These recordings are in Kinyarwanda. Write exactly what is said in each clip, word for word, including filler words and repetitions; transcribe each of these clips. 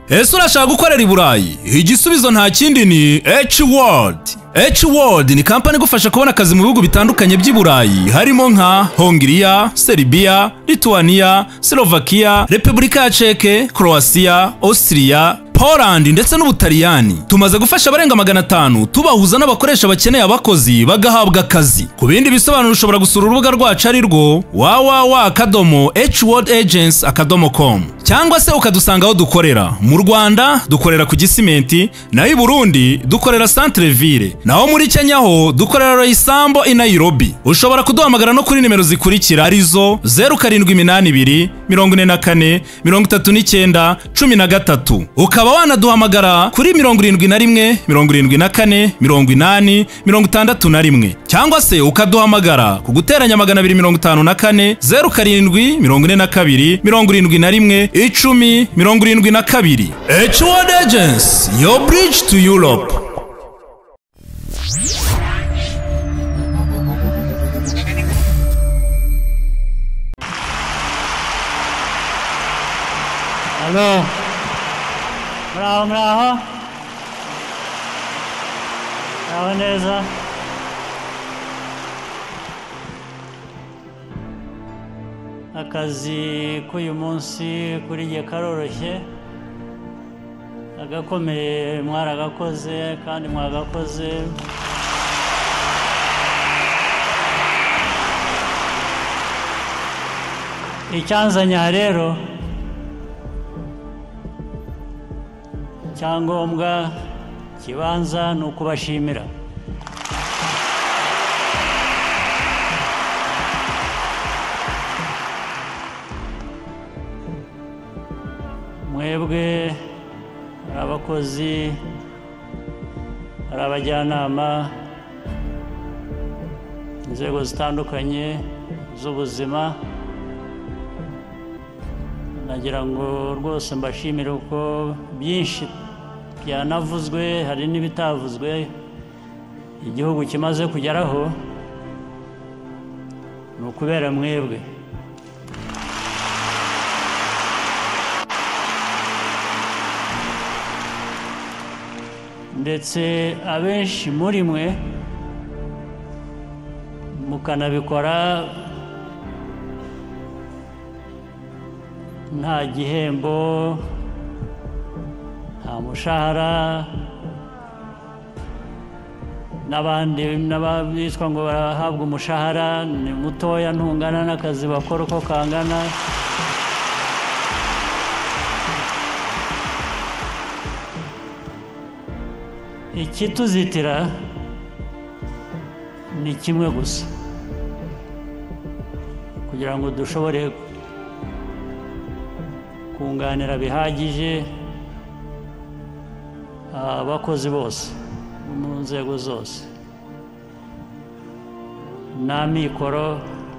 Ese urashaka gukorera i Burayi? Igisubizo nta kindi ni H-World. H-World ni kampani igufasha kubona akazi mu bihugu bitandukanye by'i Burayi harimo nka Hongiriya, Serbia, Lithuania, Slovakia, Repubulika ya Czech, Croatia, Austria, Poland ndetse n'Ubutaliyani. Tumaze gufasha abarenga magana atanu tubahuza n'abakoresha bakeneye abakozi bagahabwa akazi. Ku bindi bisobanuro ushobora gusura urubuga rwacu ari rwo w w w akadomo h world agents akadomo com cyangwa se ukadusanga aho dukorera. Mu Rwanda dukorera ku Gisimenti, naho i Burundi dukorera Centre Ville, naho muri Kenya ho dukorera Roysambo i Nairobi. Ushobora kuduhamagara no kuri nimero zikurikira arizo zeru karindwi iminani ibiri mirongo ine na kane mirongo itatu n'icyenda cumi na gatatu. Ukaba wanaduhamagara kuri mirongo irindwi na rimwe mirongo irindwi na kane mirongo inani mirongo itandatu na rimwe cyangwa se ukaduhamagara ku guteranya magana abiri mirongo itanu na kane zeru karindwi mirongo ine na kabiri mirongo irindwi na rimwe icumi mirongo irindwi na kabiri. H-World Agents, your bridge to Europe. Hello. Muraho muraho. Muraho neza. Akazi k'uyu munsi kuri jye karoroshye, agakomeye mwaragakoze kandi mwagakoze. Icyanzanya rero cyangombwa kibanza ni ukubashimira. Mwebwe ari abakozi, ari abajyanama, inzego zitandukanye z'ubuzima, nagira ngo rwose mbashimire uko byinshi byanavuzwe hari n'ibitavuzwe igihugu kimaze kugeraho ni ukubera mwebwe. Ndetse abenshi muri mwe mukanabikora nta gihembo, nta mushahara, n'abandi n'abitwa ngo barahabwa umushahara ni mutoya ntungana n'akazi bakora uko kangana. Ikituzitira ni kimwe gusa, kugira ngo dushobore kunganira bihagije abakozi bose mu nzego zose. N'amikoro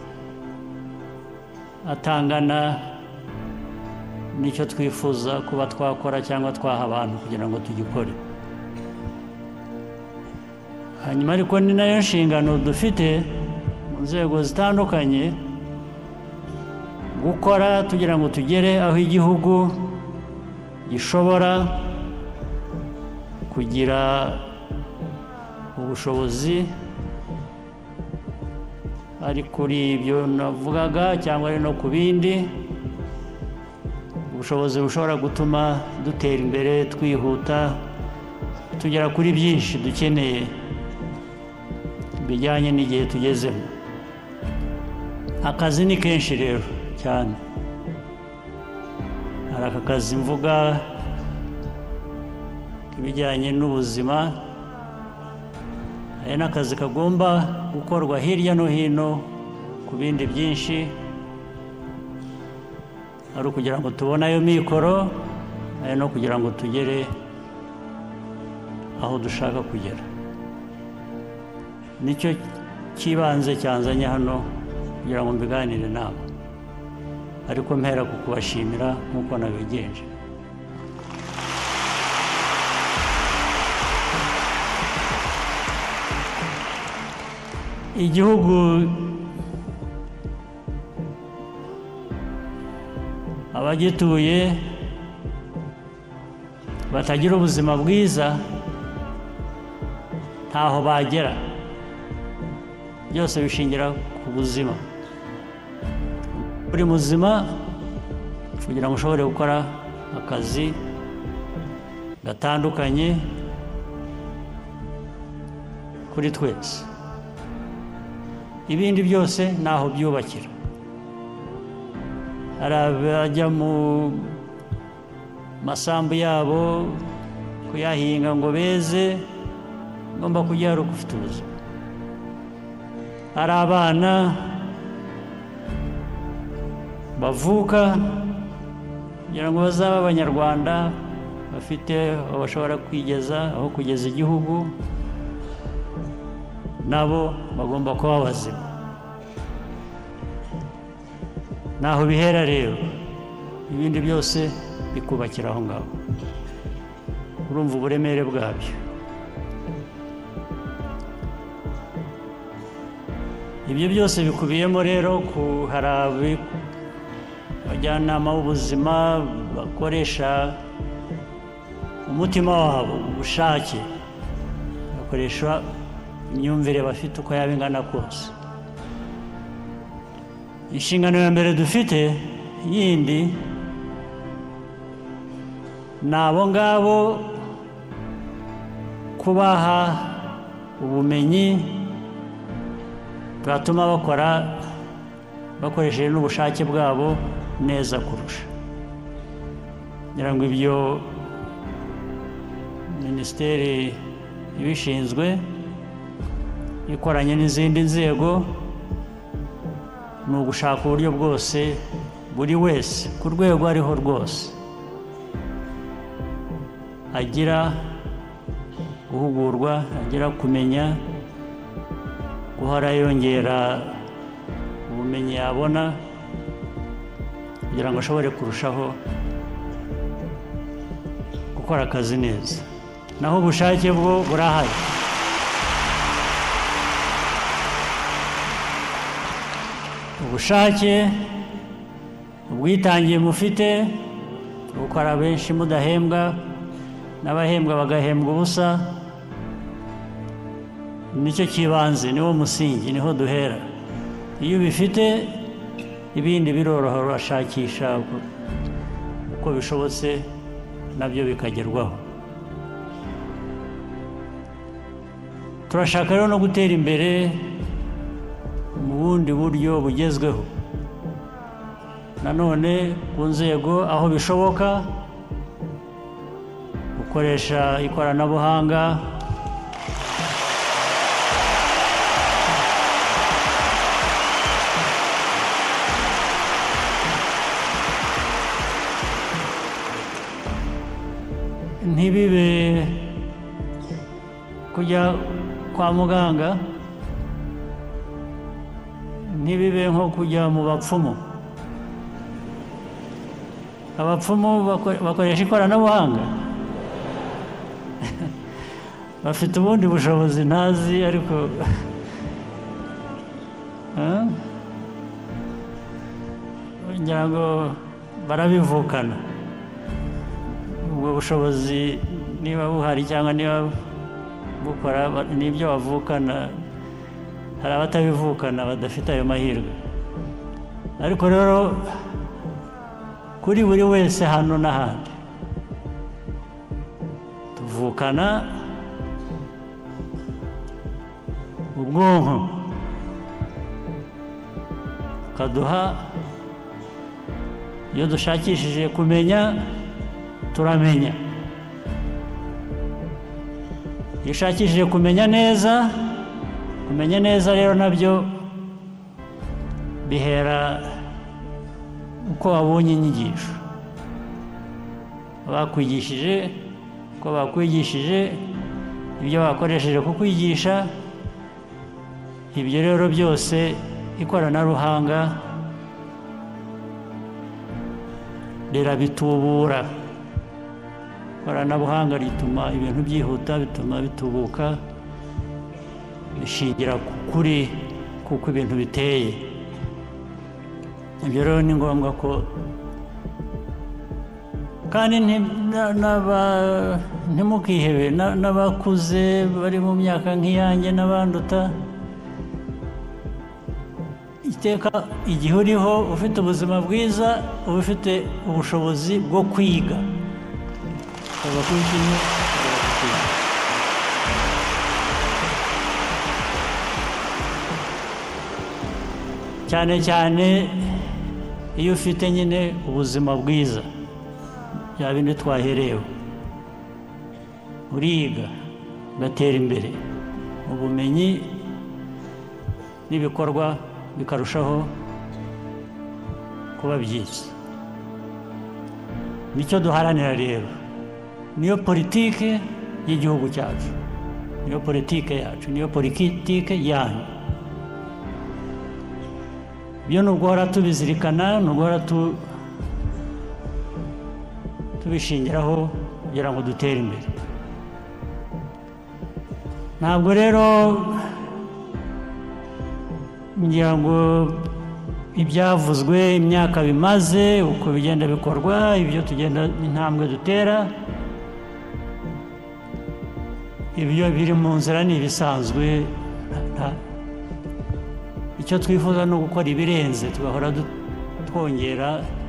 atangana nicyo twifuza kuba twakora cyangwa twaha abantu kugira ngo tugikore. Hanyuma ariko ni nayo nshingano dufite mu nzego zitandukanye gukora tugira ngo tugere aho igihugu gishobora kugira ubushobozi ari kuri ibyo navugaga cyangwa ari no ku bindi, ubushobozi bushobora gutuma dutera imbere twihuta tugera kuri byinshi dukeneye bijyanye n'igihe tugezemo. Akazi ni kenshi rero cyane, hari aka kazi mvuga ibijyanye n'ubuzima, hari n'akazi kagomba gukorwa hirya no hino ku bindi byinshi, ari ukugira ngo tubone ayo mikoro, ari no kugira ngo tugere aho dushaka kugera. Nicyo kibanze cyanzanye hano kugira ngo mbiganire nawe, ariko mpera ku kubashimira nk'uko nabigenje. Igihugu abagituye batagira ubuzima bwiza ntaho bagera. Byose bishingira ku buzima. Uri muzima kugira ngo ushobore gukora akazi gatandukanye kuri twese. Ibindi byose naho byubakira. Hari abajya mu masambu yabo kuyahinga ngo beze, ngomba kujya ari ufite ubuzima. Hari abana bavuka kugira ngo bazabe abanyarwanda bafite aho bashobora kwigeza, aho kugeza igihugu, nabo bagomba kuba bazima. Naho bihera rero, ibindi byose bikubakira aho ngaho. Urumva uburemere bwabyo. Ibyo byose bikubiyemo rero ku hari abajyanama b'ubuzima bakoresha umutima wabo, ubushake, bakoresha imyumvire bafite uko yaba ingana kose. Inshingano ya mbere dufite yindi ni abo ngabo kubaha ubumenyi bwatuma bakora bakoresheje n'ubushake bwabo neza kurusha. Ngira ngo ibyo minisiteri ibishinzwe ikoranye n'izindi nzego ni ugushaka uburyo bwose buri wese ku rwego ariho rwose agira guhugurwa, agira kumenya, guhora yongera ubumenyi yabona kugira ngo ashobore kurushaho gukora akazi neza. Naho ubushake bwo burahari. Ubushake, ubwitangiye mufite, gukora benshi mudahembwa n'abahembwa bagahembwa ubusa, nicyo kibanze, niwo musingi, niho duhera. Iyo ubifite ibindi biroroha, urashakisha uko bishobotse nabyo bikagerwaho. Turashaka rero no gutera imbere mu bundi buryo bugezweho. Nanone ku nzego aho bishoboka gukoresha ikoranabuhanga, ntibibe kujya kwa muganga, ntibibe nko kujya mu bapfumu. Abapfumu bakoresha ikoranabuhanga, bafite ubundi bushobozi ntazi, ariko ngira ngo barabivukana. Ubwo bushobozi niba buhari cyangwa niba bukora n'ibyo bavukana, hari abatabivukana badafite ayo mahirwe. Ariko rero kuri buri wese hano n'ahandi tuvukana ubwonko kaduha, iyo dushakishije kumenya turamenya. Iyo ushakishije kumenya neza, kumenya neza rero nabyo bihera uko wabonye inyigisho, bakwigishije, uko bakwigishije, ibyo bakoresheje kukwigisha. Ibyo rero byose ikoranabuhanga rirabitubura. Ikoranabuhanga rituma ibintu byihuta, bituma bitubuka, bishingira kuri kuko ibintu biteye. Ibyo rero ni ngombwa ko kandi ntimukihebe n'abakuze bari mu myaka nk'iyanjye n'abanduta iteka igihe uriho ufite ubuzima bwiza uba ufite ubushobozi bwo kwiga cyane cyane iyo ufite nyine ubuzima bwiza bya bindi twaherewe uriga ugatera imbere ubumenyi n'ibikorwa bikarushaho kuba byiza nicyo duharanira rero niyo politike y'igihugu cyacu niyo politike yacu niyo politike yanyu ibyo nubwo tubizirikana nubwo tubishingiraho kugira ngo dutere imbere ntabwo rero ngira ngo ibyavuzwe imyaka bimaze uko bigenda bikorwa ibyo tugenda intambwe dutera ibyo biri mu nzira ni ibisanzwe icyo twifuza ni ugukora ibirenze tugahora twongera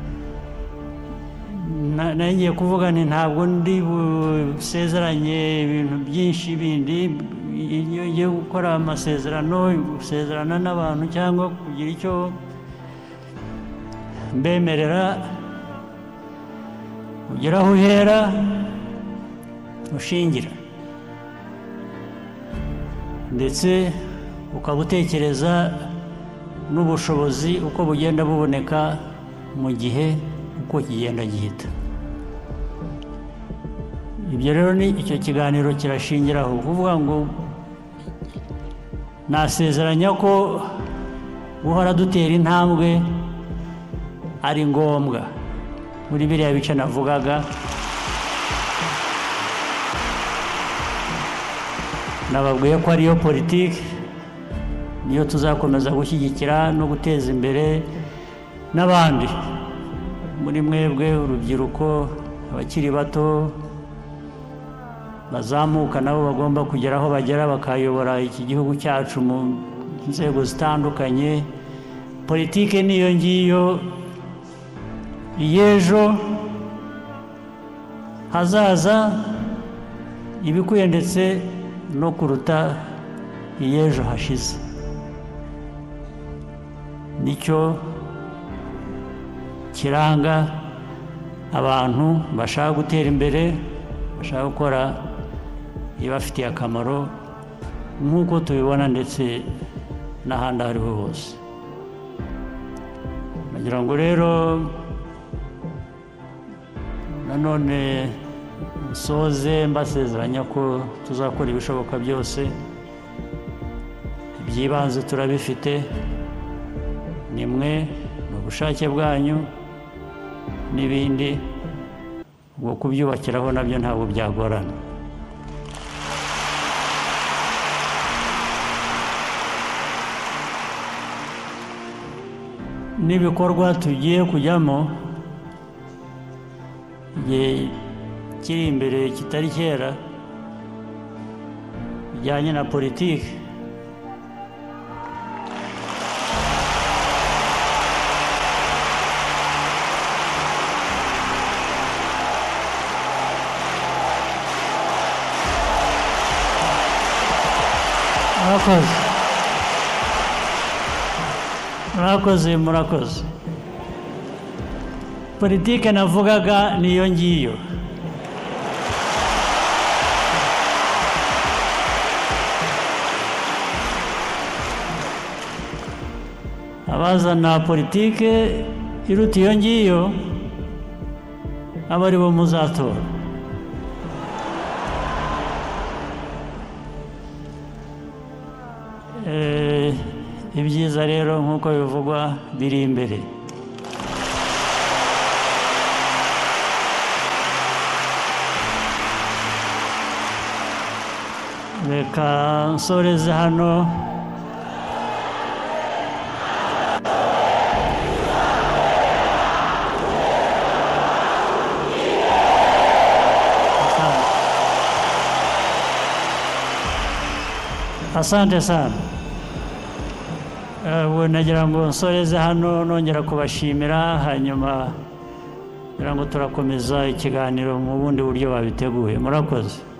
ngiye kuvuga nti ntabwo ndi busezeranye ibintu byinshi bindi iyo ugiye gukora amasezerano gusezerana n'abantu cyangwa kugira icyo mbemerera ugera aho uhera ushingira ndetse ukaba utekereza n'ubushobozi uko bugenda buboneka mu gihe uko kigenda gihita ibyo rero ni icyo kiganiro kirashingiraho kuvuga ngo nasezeranya ko guhora dutera intambwe ari ngombwa muri biriya bice navugaga nababwiye ko ariyo politiki niyo tuzakomeza gushyigikira no guteza imbere n'abandi muri mwebwe urubyiruko abakiri bato bazamuka nabo bagomba kugera aho bagera bakayobora iki gihugu cyacu mu nzego zitandukanye politiki niyo ngiyo y'ejo hazaza ibikwiye ndetse no kuruta y'ejo hashize nicyo kiranga abantu bashaka gutera imbere bashaka gukora ibafitiye akamaro nk'uko tubibona ndetse n'ahandi aho ariho hose nagira ngo rero nanone nsoze mbasezeranya ko tuzakora ibishoboka byose iby'ibanze turabifite nimwe ni ubushake bwanyu n'ibindi ubwo kubyubakiraho nabyo ntabwo byagorana n'ibikorwa tugiye kujyamo igihe kiri imbere kitari kera bijyanye na politiki murakoze murakoze murakoze politiki navugaga niyo ngiyo abazana politiki iruta iyo ngiyo aba ari bo muzatora ibyiza rero nk'uko bivugwa biri imbere reka nsoreze hano asante sana. ubu nagira ngo nsoreze hano nongera kubashimira, hanyuma kugira ngo turakomeza ikiganiro mu bundi buryo babiteguye. Murakoze.